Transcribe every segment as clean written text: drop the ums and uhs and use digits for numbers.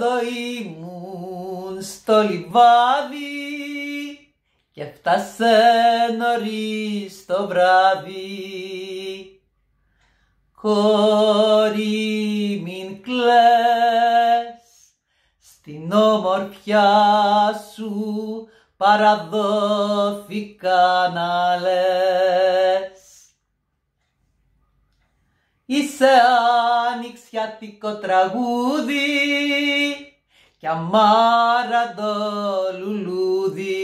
ρόδο ήμουν στο λιβάδι και φτάσε νωρίς το βράδυ. Κόρη μην κλαις, στην όμορφιά σου παραδόθηκα να λες. Είσαι ανοιξιάτικο τραγούδι κι αμάραντο λουλούδι.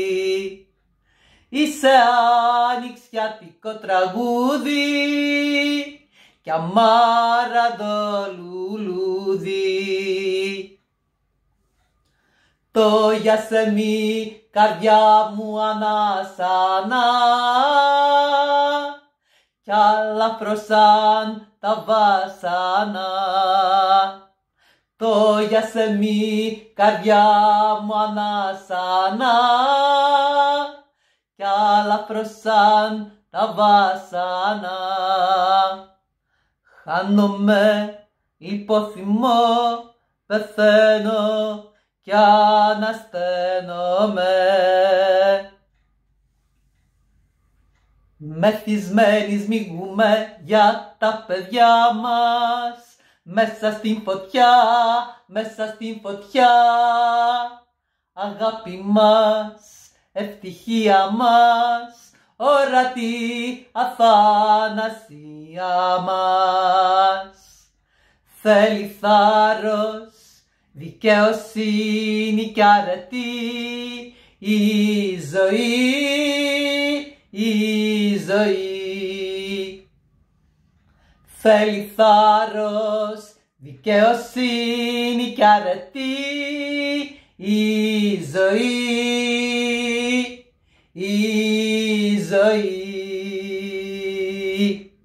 Είσαι ανοιξιάτικο τραγούδι κι αμάραντο λουλούδι. Το γιασεμί καρδιά μου ανάσανα κι αλαφρώσαν τα βάσανα. Το γιασεμί καρδιά μου ανάσανα κι αλαφρώσαν τα βάσανα. Χάνομαι, υποθυμώ, πεθαίνω κι ανασταίνομαι. Μεθυσμένοι σμιγούμε για τα παιδιά μας, μέσα στην φωτιά, μέσα στην φωτιά. Αγάπη μας, ευτυχία μας, ορατή αθανασία μας. Θέλει θάρρος, δικαιοσύνη κι αρετή η ζωή, η ζωή. Θέλει θάρρος, δικαιοσύνη κι αρετή η ζωή, η ζωή.